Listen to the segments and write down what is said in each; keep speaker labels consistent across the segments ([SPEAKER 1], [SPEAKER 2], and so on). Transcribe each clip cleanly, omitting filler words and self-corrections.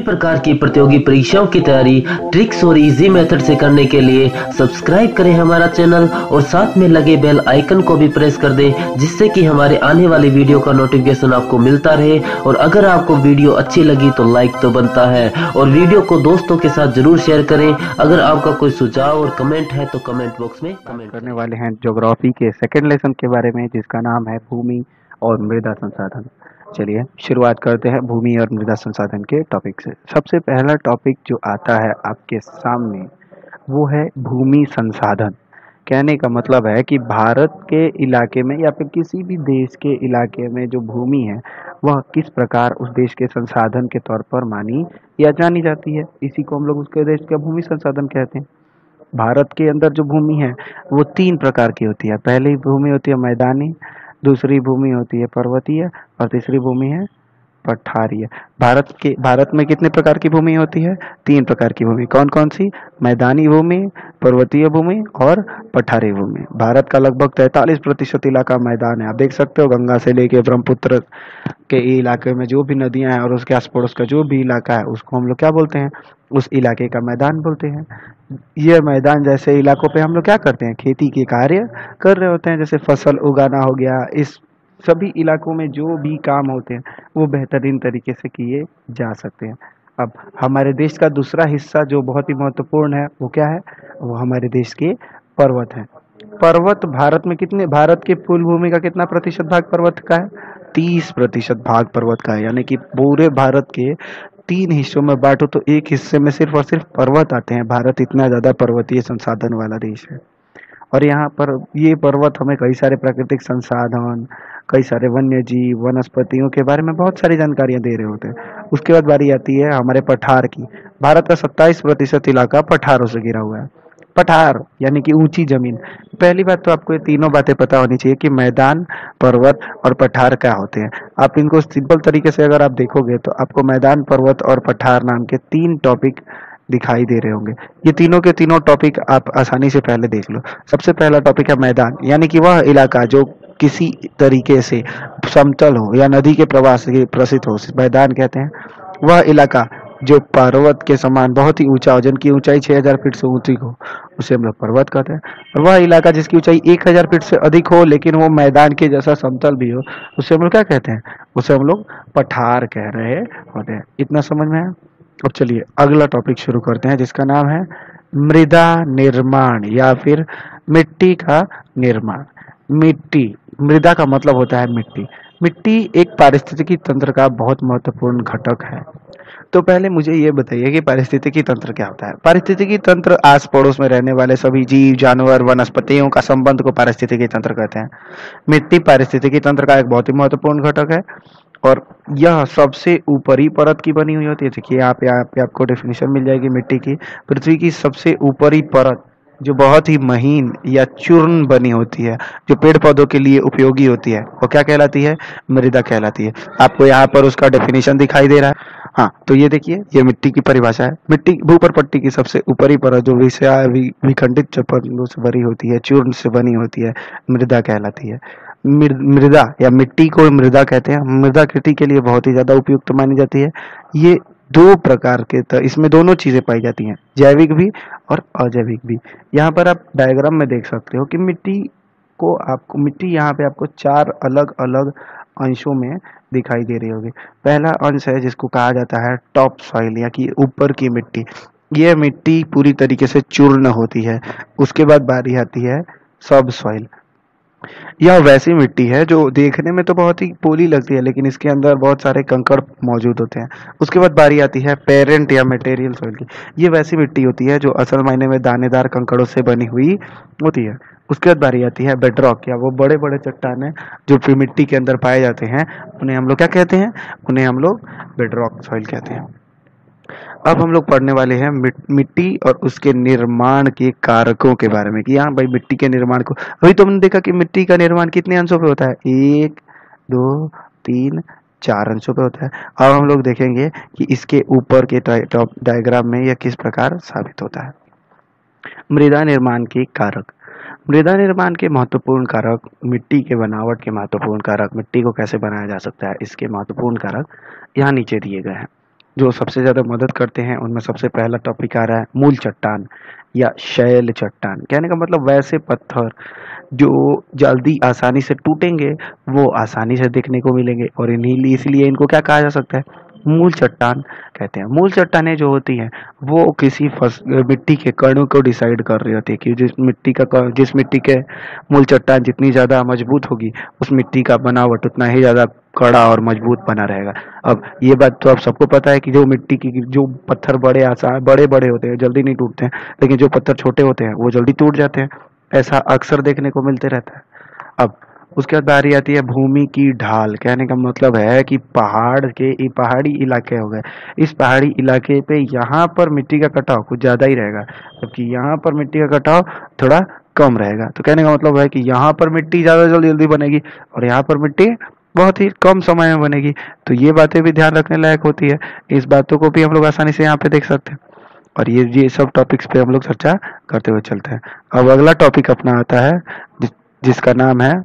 [SPEAKER 1] प्रकार की प्रतियोगी परीक्षाओं की तैयारी ट्रिक्स और इजी मेथड से करने के लिए सब्सक्राइब करें हमारा चैनल और साथ में लगे बेल आइकन को भी प्रेस कर दें, जिससे कि हमारे आने वाली वीडियो का नोटिफिकेशन आपको मिलता रहे। और अगर आपको वीडियो अच्छी लगी तो लाइक तो बनता है, और वीडियो को दोस्तों के साथ जरूर शेयर करें। अगर आपका कोई सुझाव और कमेंट है तो कमेंट बॉक्स में कमेंट
[SPEAKER 2] करने वाले हैं ज्योग्राफी के सेकंड लेसन के बारे में, जिसका नाम है भूमि और मृदा संसाधन। चलिए शुरुआत करते हैं भूमि और मृदा संसाधन के टॉपिक से। सबसे पहला टॉपिक जो आता है आपके सामने वो है भूमि संसाधन। कहने का मतलब है कि भारत के इलाके में या फिर किसी भी देश के इलाके में जो भूमि है वह किस प्रकार उस देश के संसाधन के तौर पर मानी या जानी जाती है। इसी को हम लोग उसके देश का भूमि संसाधन कहते हैं। भारत के अंदर जो भूमि है वो 3 प्रकार की होती है। पहली भूमि होती है मैदानी, दूसरी भूमि होती है पर्वतीय और तीसरी भूमि है पठारीय। भारत में कितने प्रकार की भूमि होती है? 3 प्रकार की भूमि। कौन कौन सी? मैदानी भूमि, पर्वतीय भूमि और पठारी भूमि। भारत का लगभग 43% इलाका मैदान है। आप देख सकते हो गंगा से लेके ब्रह्मपुत्र के इलाके में जो भी नदियां हैं और उसके आस पड़ोस का जो भी इलाका है उसको हम लोग क्या बोलते हैं? उस इलाके का मैदान बोलते हैं। ये मैदान जैसे इलाकों पे हम लोग क्या करते हैं? खेती के कार्य कर रहे होते हैं। जैसे फसल उगाना हो गया, इस सभी इलाकों में जो भी काम होते हैं वो बेहतरीन तरीके से किए जा सकते हैं। अब हमारे देश का दूसरा हिस्सा जो बहुत ही महत्वपूर्ण है वो क्या है? वो हमारे देश के पर्वत है। पर्वत भारत के कुल भूमि का कितना प्रतिशत भाग पर्वत का है? 30% भाग पर्वत का है। यानी कि पूरे भारत के 3 हिस्सों में बांटो तो एक हिस्से में सिर्फ और सिर्फ पर्वत आते हैं। भारत इतना ज्यादा पर्वतीय संसाधन वाला देश है। और यहाँ पर ये पर्वत हमें कई सारे प्राकृतिक संसाधन, कई सारे वन्य जीव, वनस्पतियों के बारे में बहुत सारी जानकारियां दे रहे होते हैं। उसके बाद बारी आती है हमारे पठार की। भारत का 27% इलाका पठारों से घिरा हुआ है। पठार यानी कि ऊंची जमीन। पहली बात तो आपको ये तीनों बातें पता होनी चाहिए कि मैदान, पर्वत और पठार क्या होते हैं। आप इनको सिंपल तरीके से अगर आप देखोगे तो आपको मैदान, पर्वत और पठार नाम के 3 टॉपिक दिखाई दे रहे होंगे। ये तीनों के तीनों टॉपिक आप आसानी से पहले देख लो। सबसे पहला टॉपिक है मैदान, यानी कि वह इलाका जो किसी तरीके से समतल हो या नदी के प्रवाह से प्रसिद्ध हो, मैदान कहते हैं। वह इलाका जो पर्वत के समान बहुत ही ऊंचा हो, जिनकी ऊंचाई 6000 फीट से ऊंची हो, उसे हम लोग पर्वत कहते हैं। और वह इलाका जिसकी ऊंचाई 1000 फीट से अधिक हो लेकिन वो मैदान के जैसा समतल भी हो, उसे हम लोग क्या कहते हैं? उसे हम लोग पठार कह रहे होते हैं। इतना समझ में है? अब चलिए अगला टॉपिक शुरू करते हैं, जिसका नाम है मृदा निर्माण या फिर मिट्टी का निर्माण। मिट्टी, मृदा का मतलब होता है मिट्टी। मिट्टी एक पारिस्थितिकी तंत्र का बहुत महत्वपूर्ण घटक है। तो पहले मुझे ये बताइए कि पारिस्थितिकी तंत्र क्या होता है? पारिस्थितिकी तंत्र आस पड़ोस में रहने वाले सभी जीव, जानवर, वनस्पतियों का संबंध को पारिस्थितिकी तंत्र कहते हैं। मिट्टी पारिस्थितिकी तंत्र का एक बहुत ही महत्वपूर्ण घटक है और यह सबसे ऊपरी परत की बनी हुई होती है। देखिए यहाँ पे आपको डेफिनेशन मिल जाएगी मिट्टी की। पृथ्वी की सबसे ऊपरी परत जो बहुत ही महीन या चूर्ण बनी होती है, जो पेड़ पौधों के लिए उपयोगी होती है, वो क्या कहलाती है? मृदा कहलाती है। आपको यहाँ पर उसका डेफिनेशन दिखाई दे रहा है। हाँ, तो ये देखिए ये मिट्टी की परिभाषा है। मिट्टी भूपर पट्टी की सबसे ऊपरी परत जो विखंडित चट्टानों से भरी होती है, चूर्ण से बनी होती है, मृदा कहलाती है। मृदा या मिट्टी को मृदा कहते हैं। मृदा खेती के लिए बहुत ही ज्यादा उपयुक्त मानी जाती है। ये 2 प्रकार के इसमें दोनों चीजें पाई जाती हैं, जैविक भी और अजैविक भी। यहाँ पर आप डायग्राम में देख सकते हो कि मिट्टी यहाँ पे आपको 4 अलग अलग अंशों में दिखाई दे रही होगी। पहला अंश है जिसको कहा जाता है टॉप सॉइल या कि ऊपर की मिट्टी। यह मिट्टी पूरी तरीके से चूर्ण होती है। उसके बाद बारी आती है सब सॉइल। यह वैसी मिट्टी है जो देखने में तो बहुत ही पोली लगती है लेकिन इसके अंदर बहुत सारे कंकड़ मौजूद होते हैं। उसके बाद बारी आती है पेरेंट या मटेरियल सॉइल की। ये वैसी मिट्टी होती है जो असल मायने में दानेदार कंकड़ों से बनी हुई होती है। उसके बाद बारी आती है बेडरॉक या वो बड़े बड़े चट्टाने जो फिर मिट्टी के अंदर पाए जाते हैं, उन्हें हम लोग क्या कहते हैं? उन्हें हम लोग बेडरॉक सॉइल कहते हैं। अब हम लोग पढ़ने वाले हैं मिट्टी और उसके निर्माण के कारकों के बारे में कि हाँ भाई मिट्टी के निर्माण को, अभी तुमने देखा कि मिट्टी का निर्माण कितने अंशों पे होता है? 1 2 3 4 अंशों पे होता है। अब हम लोग देखेंगे कि इसके ऊपर के टॉप डायग्राम में यह किस प्रकार साबित होता है। मृदा निर्माण के कारक। मृदा निर्माण के महत्वपूर्ण कारक, मिट्टी के बनावट के महत्वपूर्ण कारक, मिट्टी को कैसे बनाया जा सकता है, इसके महत्वपूर्ण कारक यहाँ नीचे दिए गए हैं। जो सबसे ज़्यादा मदद करते हैं उनमें सबसे पहला टॉपिक आ रहा है मूल चट्टान या शैल चट्टान। कहने का मतलब वैसे पत्थर जो जल्दी आसानी से टूटेंगे, वो आसानी से देखने को मिलेंगे, और इन्हीं इसलिए इनको क्या कहा जा सकता है, मूल चट्टान कहते हैं। मूल चट्टानें जो होती हैं वो किसी मिट्टी के कणों को डिसाइड कर रही होती है कि जिस मिट्टी के मूल चट्टान जितनी ज़्यादा मजबूत होगी, उस मिट्टी का बनावट उतना ही ज़्यादा कड़ा और मजबूत बना रहेगा। अब ये बात तो आप सबको पता है कि जो पत्थर बड़े बड़े होते हैं जल्दी नहीं टूटते हैं, लेकिन जो पत्थर छोटे होते हैं वो जल्दी टूट जाते हैं। ऐसा अक्सर देखने को मिलते रहता है। अब उसके बाद बारी आती है भूमि की ढाल। कहने का मतलब है कि पहाड़ी इलाके हो गए, इस पहाड़ी इलाके पे यहाँ पर मिट्टी का कटाव कुछ ज़्यादा ही रहेगा, जबकि यहाँ पर मिट्टी का कटाव थोड़ा कम रहेगा। तो कहने का मतलब है कि यहाँ पर मिट्टी ज़्यादा जल्दी जल्दी बनेगी और यहाँ पर मिट्टी बहुत ही कम समय में बनेगी। तो ये बातें भी ध्यान रखने लायक होती है। इस बातों को भी हम लोग आसानी से यहाँ पे देख सकते हैं, और ये सब टॉपिक्स पे हम लोग चर्चा करते हुए चलते हैं। अब अगला टॉपिक अपना आता है जिसका नाम है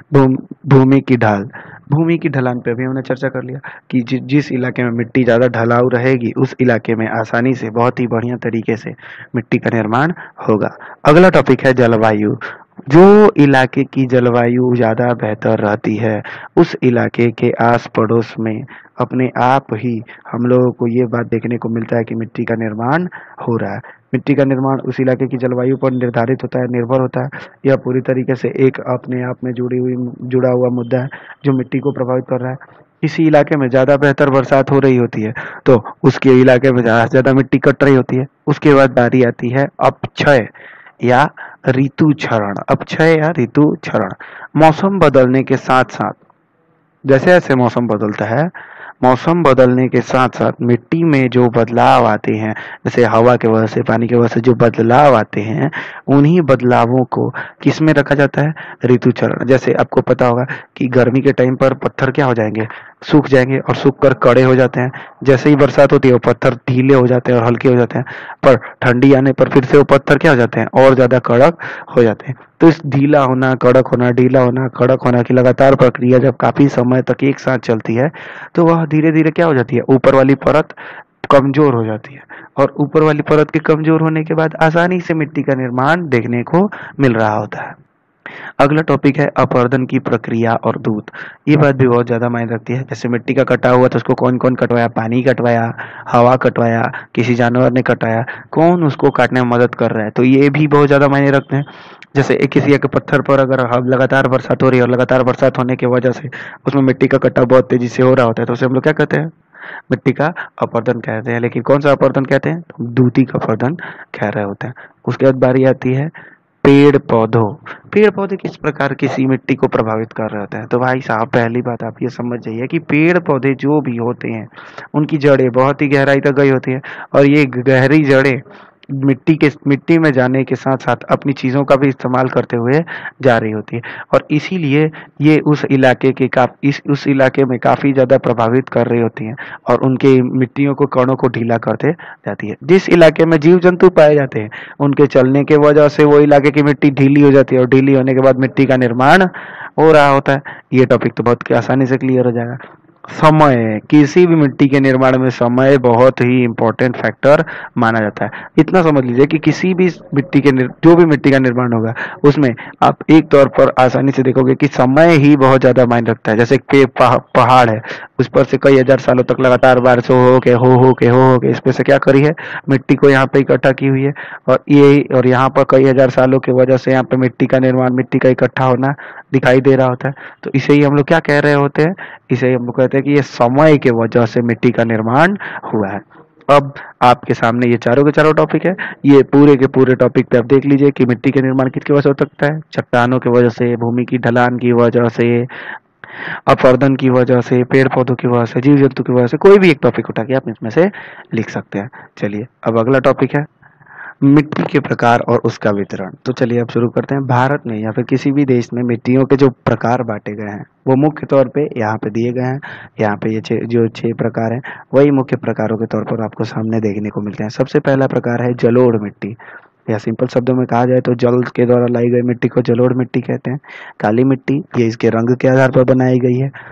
[SPEAKER 2] भूमि की ढाल। भूमि की ढलान पे अभी हमने चर्चा कर लिया कि जिस इलाके में मिट्टी ज़्यादा ढलाऊ रहेगी, उस इलाके में आसानी से बहुत ही बढ़िया तरीके से मिट्टी का निर्माण होगा। अगला टॉपिक है जलवायु। जो इलाके की जलवायु ज़्यादा बेहतर रहती है, उस इलाके के आस पड़ोस में अपने आप ही हम लोगों को ये बात देखने को मिलता है कि मिट्टी का निर्माण हो रहा है। मिट्टी का निर्माण उस इलाके की जलवायु पर निर्धारित होता है, निर्भर होता है। यह पूरी तरीके से एक अपने आप में जुड़ा हुआ मुद्दा है जो मिट्टी को प्रभावित कर रहा है। किसी इलाके में ज़्यादा बेहतर बरसात हो रही होती है तो उसके इलाके में ज़्यादा मिट्टी कट रही होती है। उसके बाद बारी आती है अपक्षय या ऋतु क्षरण। अपक्षय या ऋतु क्षरण मौसम बदलने के साथ साथ, जैसे जैसे मौसम बदलता है, मौसम बदलने के साथ साथ मिट्टी में जो बदलाव आते हैं, जैसे हवा के वजह से, पानी के वजह से जो बदलाव आते हैं, उन्हीं बदलावों को किस में रखा जाता है, ऋतु चरण। जैसे आपको पता होगा कि गर्मी के टाइम पर पत्थर क्या हो जाएंगे, सूख जाएंगे और सूख कर कड़े हो जाते हैं। जैसे ही बरसात होती है वो पत्थर ढीले हो जाते हैं और हल्के हो जाते हैं, पर ठंडी आने पर फिर से वो पत्थर क्या हो जाते हैं, और ज्यादा कड़क हो जाते हैं। तो इस ढीला होना, कड़क होना, ढीला होना, कड़क होना की लगातार प्रक्रिया जब काफी समय तक एक साथ चलती है, तो वह धीरे धीरे क्या हो जाती है, ऊपर वाली परत कमजोर हो जाती है, और ऊपर वाली परत के कमजोर होने के बाद आसानी से मिट्टी का निर्माण देखने को मिल रहा होता है। अगला टॉपिक है अपरदन की प्रक्रिया और दूत। ये बात भी बहुत ज्यादा मायने रखती है। जैसे मिट्टी का कटा हुआ तो उसको कौन कौन कटवाया, पानी कटवाया, हवा कटवाया, किसी जानवर ने कटाया, कौन उसको काटने में मदद कर रहा है, तो ये भी बहुत ज्यादा मायने रखते हैं। जैसे किसी एक पत्थर पर अगर लगातार बरसात हो रही है और लगातार बरसात होने की वजह से उसमें मिट्टी का कटाव बहुत तेजी से हो रहा होता है, तो उसे हम लोग क्या कहते हैं, मिट्टी का अपरदन कहते हैं। लेकिन कौन सा अपरदन कहते हैं, दूती का अपरदन कह रहे होते हैं। उसके बाद बारी आती है पेड़ पौधे किस प्रकार किसी मिट्टी को प्रभावित कर रहे होते हैं। तो भाई साहब, पहली बात आप ये समझ जाइए कि पेड़ पौधे जो भी होते हैं उनकी जड़ें बहुत ही गहराई तक गई होती है, और ये गहरी जड़ें मिट्टी में जाने के साथ साथ अपनी चीजों का भी इस्तेमाल करते हुए जा रही होती है, और इसीलिए ये उस इलाके में काफी ज्यादा प्रभावित कर रही होती हैं, और उनके मिट्टियों को, कणों को ढीला करते जाती है। जिस इलाके में जीव जंतु पाए जाते हैं, उनके चलने के वजह से वो इलाके की मिट्टी ढीली हो जाती है, और ढीली होने के बाद मिट्टी का निर्माण हो रहा होता है। ये टॉपिक तो बहुत आसानी से क्लियर हो जाएगा। समय, किसी भी मिट्टी के निर्माण में समय बहुत ही इंपॉर्टेंट फैक्टर माना जाता है। इतना समझ लीजिए कि किसी भी जो भी मिट्टी का निर्माण होगा, उसमें आप एक तौर पर आसानी से देखोगे कि समय ही बहुत ज्यादा मायने रखता है। जैसे पहाड़ है, उस पर से कई हजार सालों तक लगातार बारिश हो के इस पे से क्या करी है, मिट्टी को यहाँ पे इकट्ठा की हुई है, और यहाँ पर कई हजार सालों की वजह से यहाँ पे मिट्टी का निर्माण, मिट्टी का इकट्ठा होना दिखाई दे रहा होता है। तो इसे ही हम लोग क्या कह रहे होते हैं, इसे हम लोग कहते हैं कि ये समय के वजह से मिट्टी का निर्माण हुआ है। अब आपके सामने ये चारों के चारों टॉपिक है। ये पूरे के पूरे टॉपिक पे आप देख लीजिए कि मिट्टी के निर्माण किसकी वजह से हो सकता है, चट्टानों की वजह से, भूमि की ढलान की वजह से, अपरदन की वजह से, पेड़ पौधों की वजह से, जीव जंतु की वजह से, कोई भी एक टॉपिक उठा के आप इसमें से लिख सकते हैं। चलिए अब अगला टॉपिक है मिट्टी के प्रकार और उसका वितरण। तो चलिए अब शुरू करते हैं। भारत में या फिर किसी भी देश में मिट्टियों के जो प्रकार बांटे गए हैं वो मुख्य तौर पे यहाँ पे दिए गए हैं। यहाँ पे ये जो 6 प्रकार हैं वही मुख्य प्रकारों के तौर पर आपको सामने देखने को मिलते हैं। सबसे पहला प्रकार है जलोढ़ मिट्टी, या सिंपल शब्दों में कहा जाए तो जल के द्वारा लाई गई मिट्टी को जलोढ़ मिट्टी कहते हैं। काली मिट्टी, ये इसके रंग के आधार पर बनाई गई है।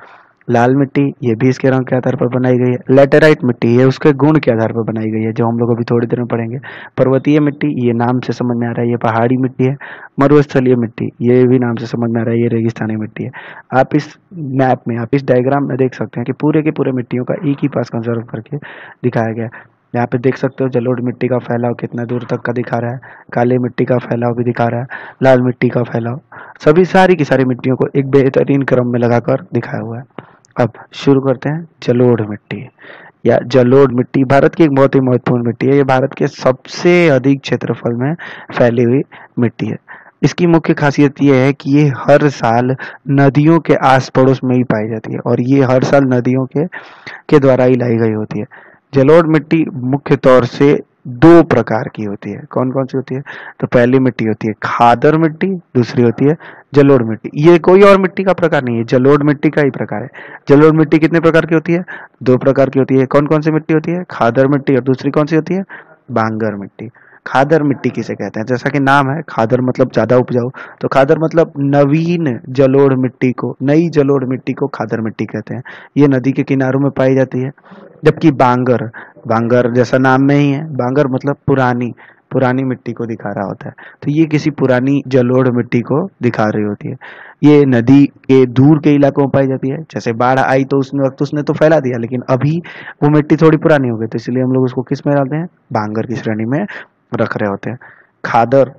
[SPEAKER 2] लाल मिट्टी ये भी इसके रंग के आधार पर बनाई गई है। लेटेराइट मिट्टी ये उसके गुण के आधार पर बनाई गई है, जो हम लोग अभी थोड़ी देर में पढ़ेंगे। पर्वतीय मिट्टी ये नाम से समझ में आ रहा है ये पहाड़ी मिट्टी है। मरुस्थलीय मिट्टी ये भी नाम से समझ में आ रहा है ये रेगिस्तानी मिट्टी है। आप इस मैप में, आप इस डायग्राम में देख सकते हैं कि पूरे के पूरे मिट्टियों का एक ही पास कंजर्व करके दिखाया गया है। यहाँ पे देख सकते हो जलोढ़ मिट्टी का फैलाव कितना दूर तक का दिखा रहा है, काली मिट्टी का फैलाव भी दिखा रहा है, लाल मिट्टी का फैलाव, सभी सारी की सारी मिट्टियों को एक बेहतरीन क्रम में लगाकर दिखाया हुआ है। अब शुरू करते हैं। जलोढ़ मिट्टी या जलोढ़ मिट्टी भारत की एक बहुत ही महत्वपूर्ण मिट्टी है। ये भारत के सबसे अधिक क्षेत्रफल में फैली हुई मिट्टी है। इसकी मुख्य खासियत ये है कि ये हर साल नदियों के आस पड़ोस में ही पाई जाती है और ये हर साल नदियों के द्वारा ही लाई गई होती है। जलोढ़ मिट्टी मुख्य तौर से दो प्रकार की होती है। कौन कौन सी होती है? तो पहली मिट्टी होती है खादर मिट्टी, दूसरी होती है जलोढ़ मिट्टी। ये कोई और मिट्टी का प्रकार नहीं है, जलोढ़ मिट्टी का ही प्रकार है। जलोढ़ मिट्टी कितने प्रकार की होती है? दो प्रकार की होती है। कौन कौन सी मिट्टी होती है? खादर मिट्टी और दूसरी कौन सी होती है? बांगर मिट्टी। खादर मिट्टी किसे कहते हैं? जैसा कि नाम है खादर मतलब ज्यादा उपजाऊ, तो खादर मतलब नवीन जलोढ़ मिट्टी को, नई जलोढ़ मिट्टी को खादर मिट्टी कहते हैं। ये नदी के किनारों में पाई जाती है। जबकि बांगर, बांगर जैसा नाम में ही है, बांगर मतलब पुरानी मिट्टी को दिखा रहा होता है। तो ये किसी पुरानी जलोढ़ मिट्टी को दिखा रही होती है। ये नदी के दूर के इलाकों में पाई जाती है। जैसे बाढ़ आई तो उसने तो फैला दिया, लेकिन अभी वो मिट्टी थोड़ी पुरानी हो गई, तो इसलिए हम लोग उसको किस में डालते हैं? बांगर की श्रेणी में रख रहे होते हैं। खादर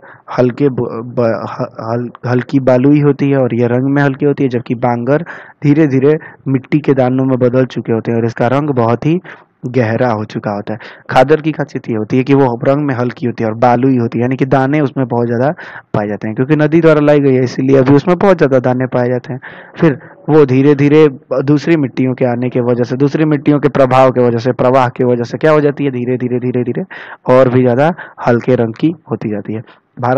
[SPEAKER 2] हल्की बालुई होती है और यह रंग में हल्की होती है, जबकि बांगर धीरे धीरे मिट्टी के दानों में बदल चुके होते हैं और इसका रंग बहुत ही गहरा हो चुका होता है। खादर की खासियत ये होती है कि वो रंग में हल्की होती है और बालुई होती है, यानी कि दाने उसमें बहुत ज्यादा पाए जाते हैं, क्योंकि नदी द्वारा लाई गई है इसलिए अभी उसमें बहुत ज्यादा दाने पाए जाते हैं। फिर वो धीरे धीरे दूसरी मिट्टियों के आने की वजह से, दूसरी मिट्टियों के प्रभाव की वजह से, प्रवाह की वजह से क्या हो जाती है? धीरे धीरे धीरे धीरे और भी ज्यादा हल्के रंग की होती जाती है।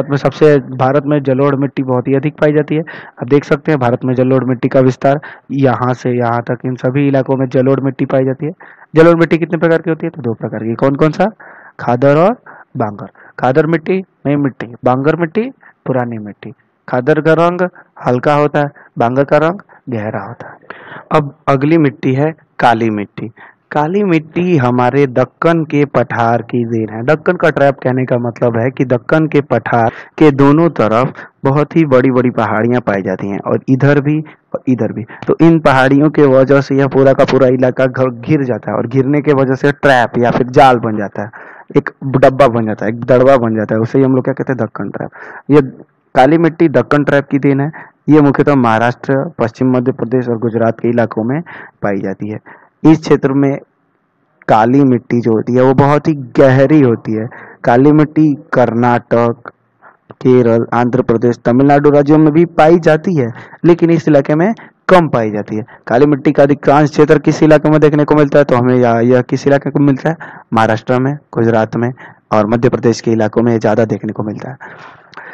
[SPEAKER 2] भारत में जलोढ़ मिट्टी बहुत ही अधिक पाई जाती है। अब देख सकते हैं भारत में जलोढ़ मिट्टी का विस्तार यहाँ से यहाँ तक, इन सभी इलाकों में जलोढ़ मिट्टी पाई जाती है। जलोढ़ मिट्टी कितने प्रकार की होती है? तो दो प्रकार की। कौन कौन सा? खादर और बांगर। खादर मिट्टी नई मिट्टी, बांगर मिट्टी पुरानी मिट्टी। खादर का रंग हल्का होता है, बांगर का रंग गहरा होता है। अब अगली मिट्टी है काली मिट्टी। काली मिट्टी हमारे दक्कन के पठार की देन है। दक्कन का ट्रैप कहने का मतलब है कि दक्कन के पठार के दोनों तरफ बहुत ही बड़ी बड़ी पहाड़ियां पाई जाती हैं, और इधर भी और इधर भी। तो इन पहाड़ियों के वजह से यह पूरा का पूरा इलाका घिर जाता है, और घिरने के वजह से ट्रैप या फिर जाल बन जाता है, एक डब्बा बन जाता है, एक दड़बा बन जाता है। उसे ही हम लोग क्या कहते हैं? दक्कन ट्रैप। ये काली मिट्टी दक्कन ट्रैप की देन है। ये मुख्यतः महाराष्ट्र, पश्चिम मध्य प्रदेश और गुजरात के इलाकों में पाई जाती है। इस क्षेत्र में काली मिट्टी जो होती है वो बहुत ही गहरी होती है। काली मिट्टी कर्नाटक, केरल, आंध्र प्रदेश, तमिलनाडु राज्यों में भी पाई जाती है, लेकिन इस इलाके में कम पाई जाती है। काली मिट्टी का अधिकांश क्षेत्र किस इलाके में देखने को मिलता है? तो हमें यह किस इलाके को मिलता है? महाराष्ट्र में, गुजरात में और मध्य प्रदेश के इलाकों में ज्यादा देखने को मिलता है।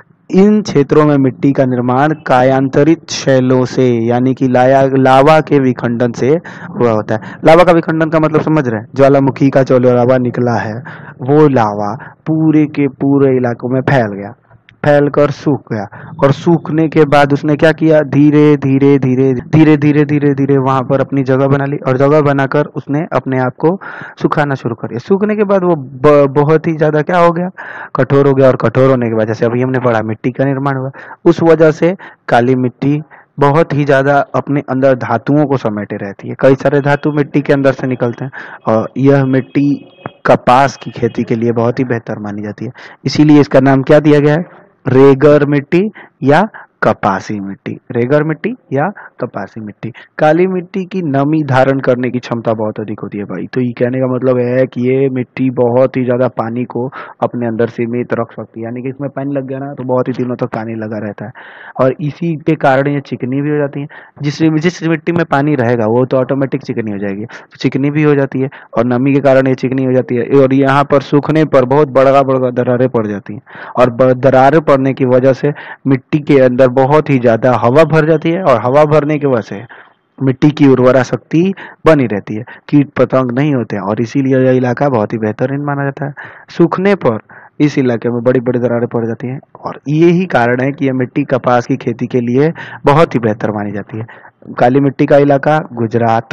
[SPEAKER 2] इन क्षेत्रों में मिट्टी का निर्माण कायांतरित शैलों से, यानी कि लावा के विखंडन से हुआ होता है। लावा का विखंडन का मतलब समझ रहे हैं? ज्वालामुखी का जो लावा निकला है वो लावा पूरे के पूरे इलाकों में फैल गया, फैलकर सूख गया, और सूखने के बाद उसने क्या किया? धीरे धीरे धीरे धीरे धीरे धीरे धीरे वहां पर अपनी जगह बना ली, और जगह बनाकर उसने अपने आप को सुखाना शुरू कर दिया। सूखने के बाद वो बहुत ही ज्यादा क्या हो गया? कठोर हो गया, और कठोर होने के बाद जैसे अभी हमने पढ़ा मिट्टी का निर्माण हुआ। उस वजह से काली मिट्टी बहुत ही ज्यादा अपने अंदर धातुओं को समेटे रहती है। कई सारे धातु मिट्टी के अंदर से निकलते हैं, और यह मिट्टी कपास की खेती के लिए बहुत ही बेहतर मानी जाती है। इसीलिए इसका नाम क्या दिया गया है? रेगर मिट्टी या कपासी मिट्टी। रेगर मिट्टी या कपासी मिट्टी। काली मिट्टी की नमी धारण करने की क्षमता बहुत अधिक होती है भाई। तो ये कहने का मतलब है कि ये मिट्टी बहुत ही ज्यादा पानी को अपने अंदर सीमित रख सकती है, यानी कि इसमें पानी लग गया ना तो बहुत ही दिनों तक पानी लगा रहता है, और इसी के कारण ये चिकनी भी हो जाती है। जिस मिट्टी में पानी रहेगा वो तो ऑटोमेटिक चिकनी हो जाएगी, तो चिकनी भी हो जाती है, और नमी के कारण ये चिकनी हो जाती है, और यहाँ पर सूखने पर बहुत बड़ा बड़ा दरारें पड़ जाती हैं, और दरारें पड़ने की वजह से मिट्टी के अंदर बहुत ही ज्यादा हवा भर जाती है, और हवा भरने की वजह से मिट्टी की उर्वरा शक्ति बनी रहती है, कीट पतंग नहीं होते हैं, और इसीलिए यह इलाका बहुत ही बेहतरीन माना जाता है। सूखने पर इस इलाके में बड़ी बड़ी दरारें पड़ जाती हैं, और यही कारण है कि यह मिट्टी कपास की खेती के लिए बहुत ही बेहतर मानी जाती है। काली मिट्टी का इलाका गुजरात,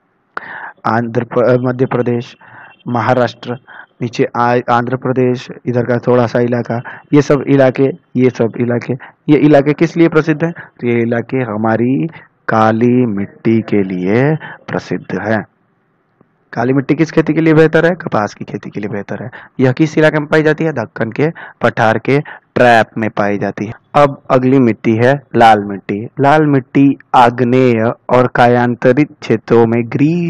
[SPEAKER 2] मध्य प्रदेश, महाराष्ट्र, नीचे आंध्र प्रदेश, इधर का थोड़ा सा इलाका, ये इलाके किस लिए प्रसिद्ध है? तो ये इलाके हमारी काली मिट्टी के लिए प्रसिद्ध है। काली मिट्टी किस खेती के लिए बेहतर है? कपास की खेती के लिए बेहतर है। यह किस इलाके में पाई जाती है? दक्कन के पठार के ट्रैप में पाई जाती है। अब अगली मिट्टी है लाल मिट्टी। लाल मिट्टी आग्नेय और कायांतरित क्षेत्रों में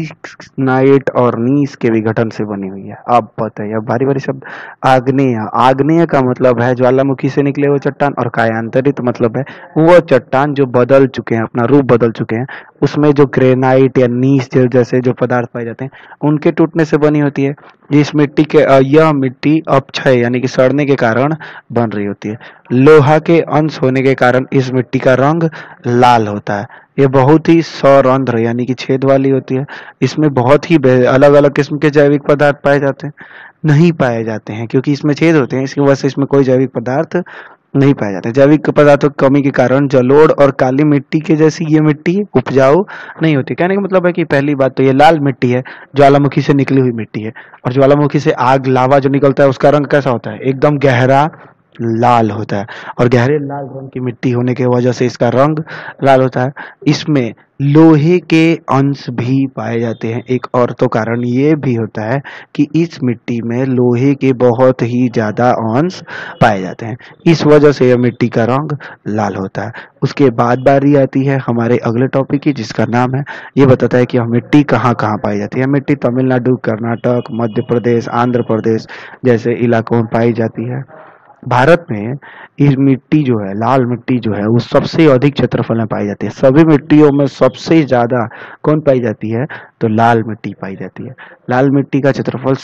[SPEAKER 2] ग्रीनाइट और नीस के विघटन से बनी हुई है। अब बताइए, अब भारी भारी शब्द। आग्नेय, आग्नेय का मतलब है ज्वालामुखी से निकले हुए चट्टान, और कायांतरित मतलब है वो चट्टान जो बदल चुके हैं, अपना रूप बदल चुके हैं, उसमें जो ग्रेनाइट या नीस जैसे जो पदार्थ पाए जाते हैं उनके टूटने से बनी होती है। इस मिट्टी के यह मिट्टी अपक्षय यानी कि सड़ने के कारण बन रही होती है। लोहा के अंश होने के कारण इस मिट्टी का रंग लाल होता है। ये बहुत ही सौरंध्र यानी कि छेद वाली होती है। इसमें बहुत ही अलग अलग किस्म के जैविक पदार्थ पाए जाते हैं, नहीं पाए जाते हैं क्योंकि इसमें छेद होते हैं, इसकी वजह से इसमें कोई जैविक पदार्थ नहीं पाए जाते। जैविक पदार्थों की कमी के कारण जलोढ़ और काली मिट्टी के जैसी ये मिट्टी उपजाऊ नहीं होती। कहने का मतलब है कि पहली बात तो ये लाल मिट्टी है, ज्वालामुखी से निकली हुई मिट्टी है, और ज्वालामुखी से आग लावा जो निकलता है उसका रंग कैसा होता है? एकदम गहरा लाल होता है, और गहरे लाल रंग की मिट्टी होने की वजह से इसका रंग लाल होता है। इसमें लोहे के अंश भी पाए जाते हैं। एक और तो कारण ये भी होता है कि इस मिट्टी में लोहे के बहुत ही ज्यादा अंश पाए जाते हैं, इस वजह से यह मिट्टी का रंग लाल होता है। उसके बाद बारी आती है हमारे अगले टॉपिक की, जिसका नाम है, ये बताता है कि यह मिट्टी कहाँ कहाँ पाई जाती है। मिट्टी तमिलनाडु, कर्नाटक, मध्य प्रदेश, आंध्र प्रदेश जैसे इलाकों में पाई जाती है। भारत में इस मिट्टी जो है, लाल मिट्टी जो है, वो सबसे अधिक क्षेत्रफल में पाई जाती है। सभी मिट्टियों में सबसे ज्यादा कौन पाई जाती है? तो लाल मिट्टी पाई जाती है। लाल मिट्टी का क्षेत्रफल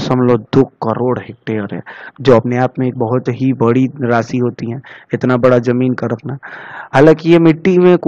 [SPEAKER 2] 7.2 करोड़ हेक्टेयर है, जो अपने आप में एक बहुत ही बड़ी राशि होती है, इतना बड़ा जमीन का रखना। हालांकि ये मिट्टी में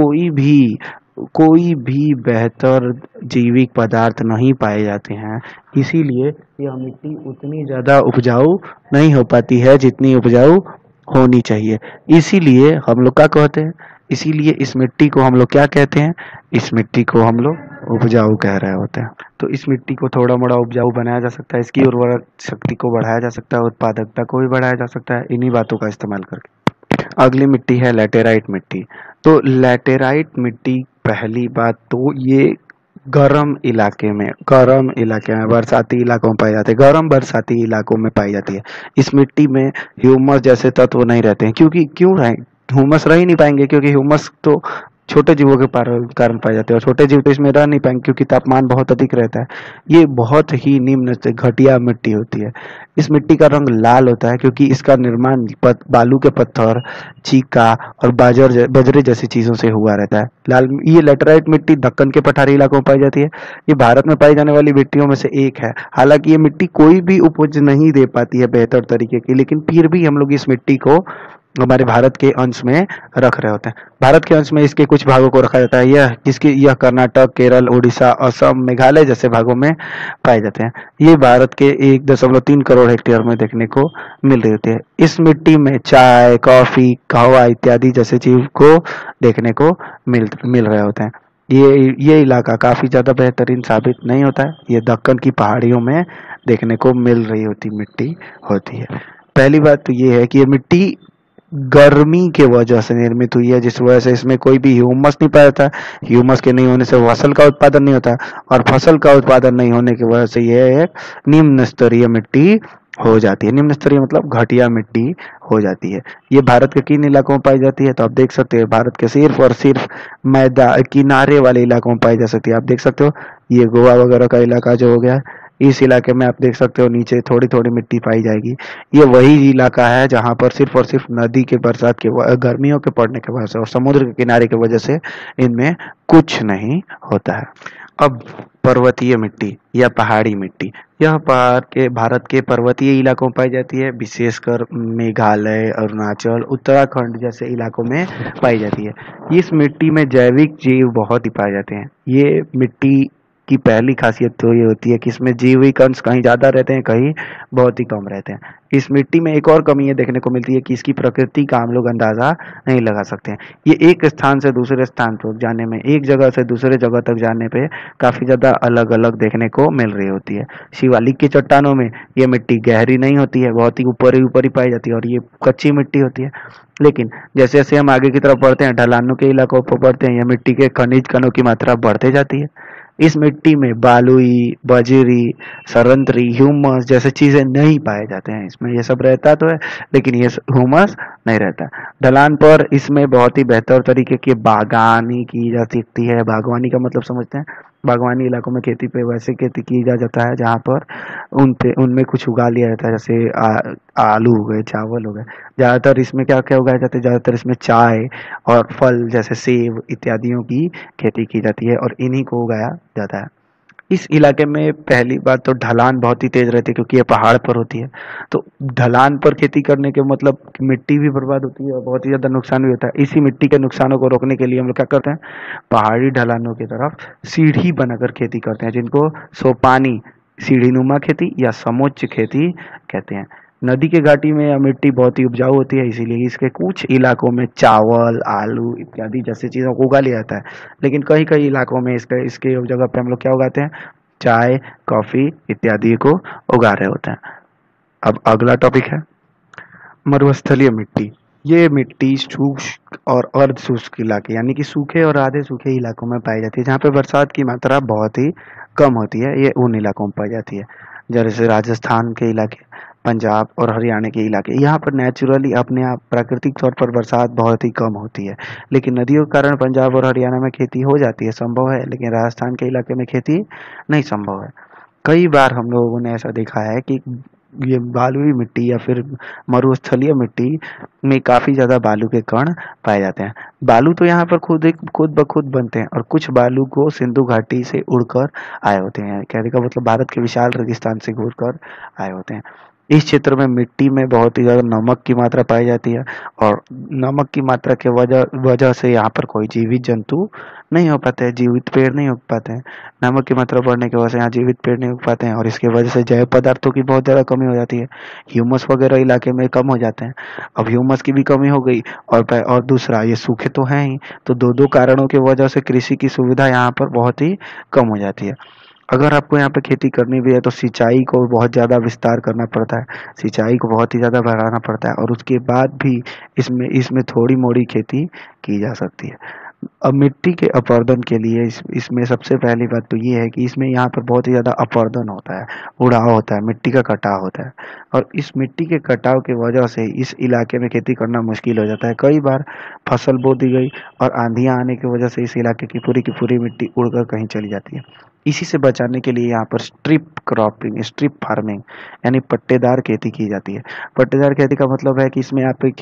[SPEAKER 2] कोई भी बेहतर जैविक पदार्थ नहीं पाए जाते हैं, इसीलिए यह मिट्टी उतनी ज्यादा उपजाऊ नहीं हो पाती है जितनी उपजाऊ होनी चाहिए। इसीलिए हम लोग क्या कहते हैं? इसीलिए इस मिट्टी को हम लोग क्या कहते हैं? इस मिट्टी को हम लोग उपजाऊ कह रहे होते हैं। तो इस मिट्टी को थोड़ा मोड़ा उपजाऊ बनाया जा सकता है, इसकी उर्वरक शक्ति को बढ़ाया जा सकता है, उत्पादकता को भी बढ़ाया जा सकता है इन्हीं बातों का इस्तेमाल करके। अगली मिट्टी है लैटेराइट मिट्टी। तो लैटेराइट मिट्टी, पहली बात तो ये गर्म इलाके में बरसाती इलाकों में पाई जाती है, गर्म बरसाती इलाकों में पाई जाती है। इस मिट्टी में ह्यूमस जैसे तत्व नहीं रहते हैं, क्योंकि क्यों रहे ह्यूमस रह ही नहीं पाएंगे, क्योंकि ह्यूमस तो छोटे जीवों के कारण पाए जाते हैं, और छोटे जीव तो इसमें रह नहीं पाएंगे क्योंकि तापमान बहुत अधिक रहता है। ये बहुत ही निम्न से घटिया मिट्टी होती है। इस मिट्टी का रंग लाल होता है क्योंकि इसका निर्माण बालू के पत्थर, चीका और बजरे जैसी चीजों से हुआ रहता है। ये लैटेराइट मिट्टी दक्कन के पठारी इलाकों में पाई जाती है। ये भारत में पाई जाने वाली मिट्टियों में से एक है। हालांकि ये मिट्टी कोई भी उपज नहीं दे पाती है बेहतर तरीके की, लेकिन फिर भी हम लोग इस मिट्टी को हमारे भारत के अंश में रख रहे होते हैं। भारत के अंश में इसके कुछ भागों को रखा जाता है। यह कर्नाटक, केरल, उड़ीसा, असम, मेघालय जैसे भागों में पाए जाते हैं। ये भारत के 1.3 करोड़ हेक्टेयर में देखने को मिल रही होती है। इस मिट्टी में चाय, कॉफी, कहवा इत्यादि जैसे जीव को देखने को मिल रहे होते हैं। ये इलाका काफी ज्यादा बेहतरीन साबित नहीं होता है। ये दक्कन की पहाड़ियों में देखने को मिल रही मिट्टी होती है। पहली बात तो ये है कि ये मिट्टी गर्मी के वजह से निर्मित हुई है, जिस वजह से इसमें कोई भी ह्यूमस नहीं पाया जाता। ह्यूमस के नहीं होने से फसल का उत्पादन नहीं होता, और फसल का उत्पादन नहीं होने की वजह से यह एक निम्न स्तरीय मिट्टी हो जाती है। निम्न स्तरीय मतलब घटिया मिट्टी हो जाती है। ये भारत के किन इलाकों में पाई जाती है? तो आप देख सकते हैं भारत के सिर्फ और सिर्फ मैदान किनारे वाले इलाकों में पाई जा सकती है। आप देख सकते हो ये गोवा वगैरह का इलाका जो हो गया, इस इलाके में आप देख सकते हो नीचे थोड़ी थोड़ी मिट्टी पाई जाएगी। ये वही इलाका है जहां पर सिर्फ और सिर्फ नदी के बरसात के गर्मियों के पड़ने के वजह से और समुद्र के किनारे की वजह से इनमें कुछ नहीं होता है। अब पर्वतीय मिट्टी या पहाड़ी मिट्टी, यह भारत के पर्वतीय इलाकों में पाई जाती है, विशेषकर मेघालय, अरुणाचल, उत्तराखंड जैसे इलाकों में पाई जाती है। इस मिट्टी में जैविक जीव बहुत ही पाए जाते हैं। ये मिट्टी की पहली खासियत तो ये होती है कि इसमें जैविक अंश कहीं ज़्यादा रहते हैं, कहीं बहुत ही कम रहते हैं। इस मिट्टी में एक और कमी ये देखने को मिलती है कि इसकी प्रकृति का हम लोग अंदाज़ा नहीं लगा सकते हैं। ये एक स्थान से दूसरे स्थान तक जाने में, एक जगह से दूसरे जगह तक जाने पे काफ़ी ज़्यादा अलग अलग देखने को मिल रही होती है। शिवालिक की चट्टानों में ये मिट्टी गहरी नहीं होती है, बहुत ही ऊपर ही पाई जाती है और ये कच्ची मिट्टी होती है। लेकिन जैसे जैसे हम आगे की तरफ बढ़ते हैं, ढलानों के इलाकों पर बढ़ते हैं, यह मिट्टी के खनिज कणों की मात्रा बढ़ते जाती है। इस मिट्टी में बालुई, बजरी, सरंतरी, ह्यूमस जैसे चीजें नहीं पाए जाते हैं। इसमें ये सब रहता तो है, लेकिन ये ह्यूमस नहीं रहता। ढलान पर इसमें बहुत ही बेहतर तरीके की बागवानी की जा सकती है। बागवानी का मतलब समझते हैं, बागवानी इलाकों में खेती पे वैसे खेती की जा जाता है जहाँ पर उनमें कुछ उगा लिया जाता है, जैसे आलू हो गए, चावल हो गए। ज़्यादातर इसमें क्या क्या उगाए जाते हैं, ज़्यादातर इसमें चाय और फल जैसे सेब इत्यादियों की खेती की जाती है और इन्हीं को उगाया जाता है। इस इलाके में पहली बात तो ढलान बहुत ही तेज रहती है, क्योंकि ये पहाड़ पर होती है। तो ढलान पर खेती करने के मतलब मिट्टी भी बर्बाद होती है और बहुत ही ज़्यादा नुकसान भी होता है। इसी मिट्टी के नुकसानों को रोकने के लिए हम लोग क्या करते हैं, पहाड़ी ढलानों की तरफ सीढ़ी बनाकर खेती करते हैं, जिनको सोपानी सीढ़ी नुमा खेती या समोच्च खेती कहते हैं। नदी के घाटी में यह मिट्टी बहुत ही उपजाऊ होती है, इसीलिए इसके कुछ इलाकों में चावल, आलू इत्यादि जैसी चीज़ों को उगा लिया जाता है। लेकिन कई कई इलाकों में इसके जगह पे हम लोग क्या उगाते हैं, चाय, कॉफ़ी इत्यादि को उगा रहे होते हैं। अब अगला टॉपिक है मरुस्थलीय मिट्टी। ये मिट्टी शुष्क और अर्ध शुष्क इलाके यानी कि सूखे और आधे सूखे इलाकों में पाई जाती है। जहाँ पे बरसात की मात्रा बहुत ही कम होती है, ये उन इलाकों में पाई जाती है, जैसे राजस्थान के इलाके, पंजाब और हरियाणा के इलाके। यहाँ पर नेचुरली अपने आप प्राकृतिक तौर पर बरसात बहुत ही कम होती है, लेकिन नदियों के कारण पंजाब और हरियाणा में खेती हो जाती है, संभव है। लेकिन राजस्थान के इलाके में खेती नहीं संभव है। कई बार हम लोगों ने ऐसा देखा है कि ये बालुई मिट्टी या फिर मरुस्थलीय मिट्टी में काफ़ी ज़्यादा बालू के कण पाए जाते हैं। बालू तो यहाँ पर खुद ब खुद बनते हैं और कुछ बालू को सिंधु घाटी से उड़कर आए होते हैं। कहने का मतलब भारत के विशाल रेगिस्तान से घूरकर आए होते हैं। इस क्षेत्र में मिट्टी में बहुत ही ज़्यादा नमक की मात्रा पाई जाती है और नमक की मात्रा के वजह से यहाँ पर कोई जीवित जंतु नहीं हो पाते हैं, जीवित पेड़ नहीं उग पाते हैं। नमक की मात्रा बढ़ने की वजह से यहाँ जीवित पेड़ नहीं उग पाते हैं और इसके वजह से जैव पदार्थों की बहुत ज़्यादा कमी हो जाती है। ह्यूमस वगैरह इलाके में कम हो जाते हैं। अब ह्यूमस की भी कमी हो गई और दूसरा ये सूखे तो हैं ही, तो दो कारणों की वजह से कृषि की सुविधा यहाँ पर बहुत ही कम हो जाती है। अगर आपको यहाँ पे खेती करनी भी है तो सिंचाई को बहुत ज़्यादा विस्तार करना पड़ता है, सिंचाई को बहुत ही ज़्यादा बढ़ाना पड़ता है और उसके बाद भी इसमें थोड़ी मोड़ी खेती की जा सकती है। अब मिट्टी के अपरदन के लिए इसमें सबसे पहली बात तो ये है कि इसमें यहाँ पर बहुत ही ज़्यादा अपरदन होता है, उड़ाव होता है, मिट्टी का कटाव होता है और इस मिट्टी के कटाव की वजह से इस इलाके में खेती करना मुश्किल हो जाता है। कई बार फसल बो दी गई और आंधियाँ आने की वजह से इस इलाके की पूरी मिट्टी उड़कर कहीं चली जाती है। इसी से बचाने के लिए यहाँ पर स्ट्रिप क्रॉपिंग, स्ट्रिप फार्मिंग यानी पट्टेदार खेती की जाती है। पट्टेदार खेती का मतलब है कि इसमें आप एक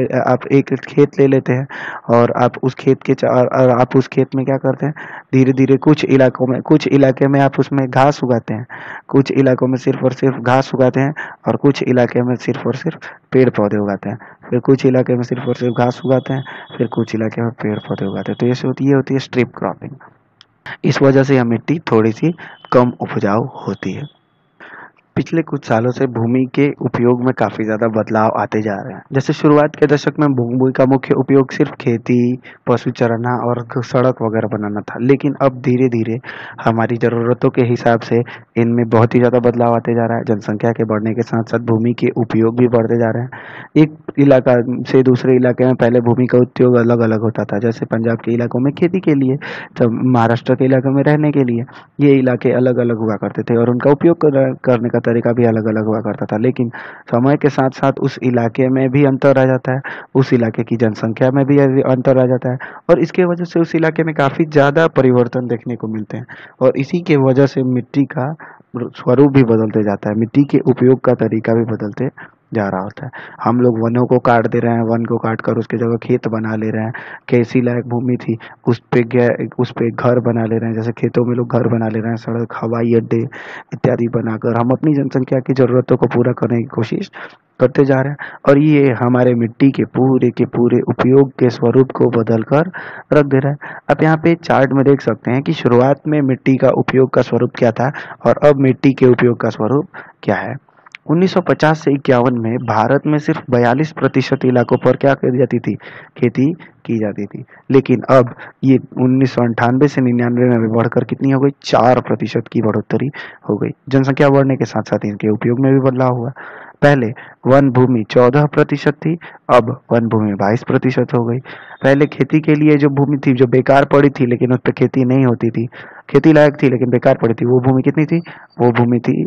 [SPEAKER 2] खेत ले लेते हैं और आप उस खेत में क्या करते हैं, धीरे धीरे कुछ इलाके में आप उसमें घास उगाते हैं, कुछ इलाकों में सिर्फ और सिर्फ घास उगाते हैं और कुछ इलाके में सिर्फ और सिर्फ पेड़ पौधे उगाते हैं, फिर कुछ इलाके में सिर्फ और सिर्फ घास उगाते हैं, फिर कुछ इलाके में पेड़ पौधे उगाते हैं। तो ये होती है स्ट्रिप क्रॉपिंग। इस वजह से यह मिट्टी थोड़ी सी कम उपजाऊ होती है। पिछले कुछ सालों से भूमि के उपयोग में काफ़ी ज़्यादा बदलाव आते जा रहे हैं। जैसे शुरुआत के दशक में भूमि का मुख्य उपयोग सिर्फ खेती, पशु चराना और सड़क वगैरह बनाना था, लेकिन अब धीरे धीरे हमारी ज़रूरतों के हिसाब से इनमें बहुत ही ज़्यादा बदलाव आते जा रहा है। जनसंख्या के बढ़ने के साथ साथ भूमि के उपयोग भी बढ़ते जा रहे हैं। एक इलाका से दूसरे इलाके में पहले भूमि का उपयोग अलग अलग होता था, जैसे पंजाब के इलाकों में खेती के लिए, तब महाराष्ट्र के इलाकों में रहने के लिए। ये इलाके अलग अलग हुआ करते थे और उनका उपयोग करने का तरीका भी अलग अलग हुआ करता था। लेकिन समय के साथ साथ उस इलाके में भी अंतर आ जाता है, उस इलाके की जनसंख्या में भी अंतर आ जाता है और इसके वजह से उस इलाके में काफ़ी ज़्यादा परिवर्तन देखने को मिलते हैं और इसी के वजह से मिट्टी का स्वरूप भी बदलते जाता है, मिट्टी के उपयोग का तरीका भी बदलते जा रहा होता है। हम लोग वनों को काट दे रहे हैं, वन को काट कर उसके जगह खेत बना ले रहे हैं। कैसी लायक भूमि थी उस पे घर बना ले रहे हैं, जैसे खेतों में लोग घर बना ले रहे हैं, सड़क, हवाई अड्डे इत्यादि बनाकर हम अपनी जनसंख्या की जरूरतों को पूरा करने की कोशिश करते जा रहे हैं, और ये हमारे मिट्टी के पूरे उपयोग के स्वरूप को बदल कर रख दे रहा है। आप यहाँ पे चार्ट में देख सकते हैं कि शुरुआत में मिट्टी का उपयोग का स्वरूप क्या था और अब मिट्टी के उपयोग का स्वरूप क्या है। 1950 से 51 में भारत में सिर्फ 42% इलाकों पर क्या की जाती थी, खेती की जाती थी, लेकिन अब ये 1998 से 99 में बढ़कर कितनी हो गई, 4% की बढ़ोतरी हो गई। जनसंख्या बढ़ने के साथ साथ इनके उपयोग में भी बदलाव हुआ। पहले वन भूमि 14% थी, अब वन भूमि 22% हो गई। पहले खेती के लिए जो भूमि थी, जो बेकार पड़ी थी लेकिन उस पर खेती नहीं होती थी, खेती लायक थी लेकिन बेकार पड़ी थी, वो भूमि कितनी थी, वो भूमि थी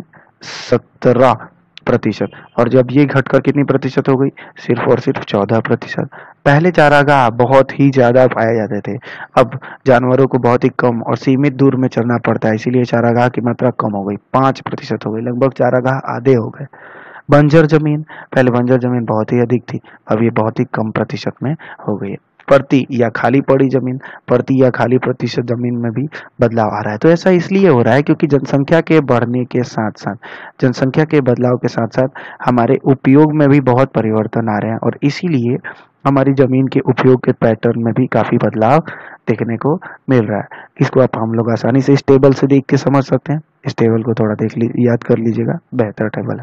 [SPEAKER 2] 17%, और जब ये घटकर कितनी प्रतिशत हो गई, सिर्फ और सिर्फ 14%। पहले चारागाह बहुत ही ज्यादा पाए जाते थे, अब जानवरों को बहुत ही कम और सीमित दूर में चरना पड़ता है, इसीलिए चारागाह की मात्रा कम हो गई, 5% हो गई, लगभग चारागाह आधे हो गए। बंजर जमीन, पहले बंजर जमीन बहुत ही अधिक थी, अब ये बहुत ही कम प्रतिशत में हो गई है। प्रति या खाली पड़ी जमीन, प्रति या खाली प्रतिशत जमीन में भी बदलाव आ रहा है। तो ऐसा इसलिए हो रहा है क्योंकि जनसंख्या के बढ़ने के साथ साथ, जनसंख्या के बदलाव के साथ साथ हमारे उपयोग में भी बहुत परिवर्तन आ रहे हैं, और इसीलिए हमारी जमीन के उपयोग के पैटर्न में भी काफी बदलाव देखने को मिल रहा है। इसको आप हम लोग आसानी से इस टेबल से देख के समझ सकते हैं। इस टेबल को थोड़ा याद कर लीजिएगा, बेहतर टेबल है।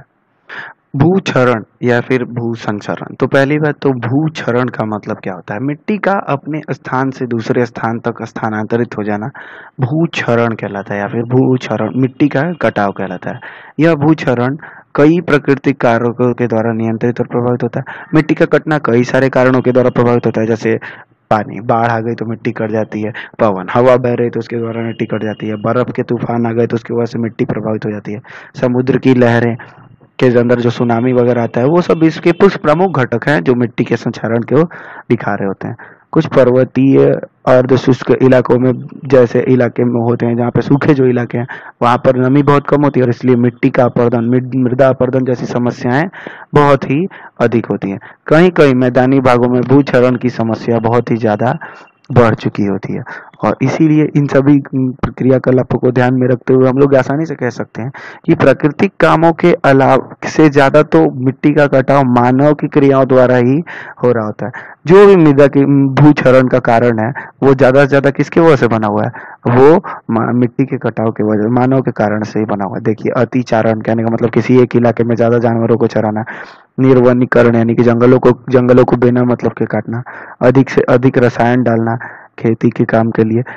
[SPEAKER 2] भूक्षरण या फिर भू संचरण। तो पहली बात तो भूक्षरण का मतलब क्या होता है, मिट्टी का अपने स्थान से दूसरे स्थान तक स्थानांतरित हो जाना भूक्षरण कहलाता है, या फिर भूक्षरण मिट्टी का कटाव कहलाता है। यह भूक्षरण कई प्राकृतिक कारकों के द्वारा नियंत्रित और प्रभावित होता है। मिट्टी का कटना कई सारे कारणों के द्वारा प्रभावित होता है, जैसे पानी, बाढ़ आ गई तो मिट्टी कट जाती है, पवन, हवा बह रही तो उसके द्वारा मिट्टी कट जाती है, बर्फ के तूफान आ गए तो उसकी वजह से मिट्टी प्रभावित हो जाती है, समुद्र की लहरें के अंदर जो सुनामी वगैरह आता है, वो सब इसके कुछ प्रमुख घटक हैं जो मिट्टी के संक्षारण को दिखा रहे होते हैं। कुछ पर्वतीय अर्ध शुष्क इलाकों में, जैसे इलाके में होते हैं जहाँ पे सूखे जो इलाके हैं वहां पर नमी बहुत कम होती है, और इसलिए मिट्टी का अपरदन, मृदा अपरदन जैसी समस्याएं बहुत ही अधिक होती हैं। कहीं कहीं मैदानी भागों में भूक्षरण की समस्या बहुत ही ज्यादा बढ़ चुकी होती है, और इसीलिए इन सभी क्रियाकलापों को ध्यान में रखते हुए हम लोग आसानी से कह सकते हैं कि प्राकृतिक कामों के अलावा से ज्यादा तो मिट्टी का कटाव मानव की क्रियाओं द्वारा ही हो रहा होता है। जो भी मृदा की भूक्षरण का कारण है वो ज्यादा से ज्यादा किसके वजह से बना हुआ है, वो मिट्टी के कटाव के वजह, मानव के कारण से ही बना हुआ है। देखिए, अतिचारण कहने का मतलब किसी एक इलाके में ज्यादा जानवरों को चराना, निर्वनीकरण यानी कि जंगलों को बिना मतलब के काटना, अधिक से अधिक रसायन डालना खेती के काम के लिए,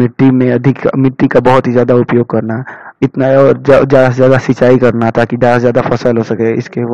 [SPEAKER 2] मिट्टी का बहुत ही ज्यादा उपयोग करना, इतना और ज्यादा से ज्यादा सिंचाई करना ताकि ज्यादा से ज्यादा फसल हो सके।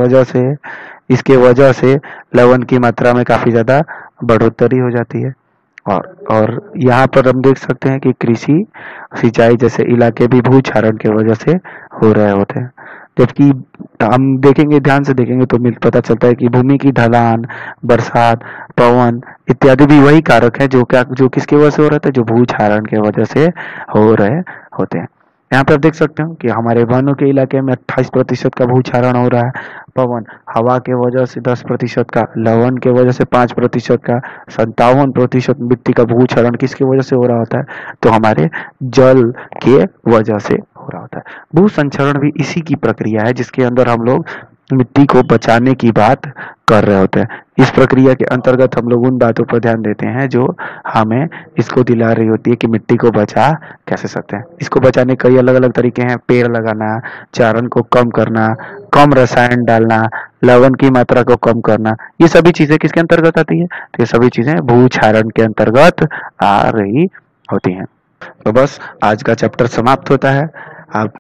[SPEAKER 2] इसके वजह से लवण की मात्रा में काफी ज्यादा बढ़ोतरी हो जाती है, और यहाँ पर हम देख सकते हैं कि कृषि, सिंचाई जैसे इलाके भी भूक्षरण के वजह से हो रहे होते हैं। जबकि हम देखेंगे, ध्यान से देखेंगे तो पता चलता है कि भूमि की ढलान, बरसात, पवन इत्यादि भी वही कारक है जो किसकी वजह से हो रहा था, जो भूक्षरण के वजह से हो रहे होते हैं। यहाँ पे आप देख सकते हो कि हमारे वनों के इलाके में 28% का भूक्षरण हो रहा है, पवन हवा के वजह से 10% का, लवण के वजह से 5% का, 57% मिट्टी का भूक्षरण किसकी वजह से हो रहा होता है, तो हमारे जल के वजह से हो रहा होता है। भू संचरण भी इसी की प्रक्रिया है जिसके अंदर हम लोग मिट्टी को बचाने की बात कर रहे होते हैं। इस प्रक्रिया के अंतर्गत हम लोग उन बातों पर ध्यान देते हैं जो हमें इसको दिला रही होती है कि मिट्टी को बचा कैसे सकते हैं। इसको बचाने कई अलग अलग तरीके हैं, पेड़ लगाना, चारण को कम करना, कम रसायन डालना, लवण की मात्रा को कम करना, ये सभी चीजें किसके अंतर्गत आती है, तो ये सभी चीजें भूक्षरण के अंतर्गत आ रही होती हैं। तो बस आज का चैप्टर समाप्त होता है। आप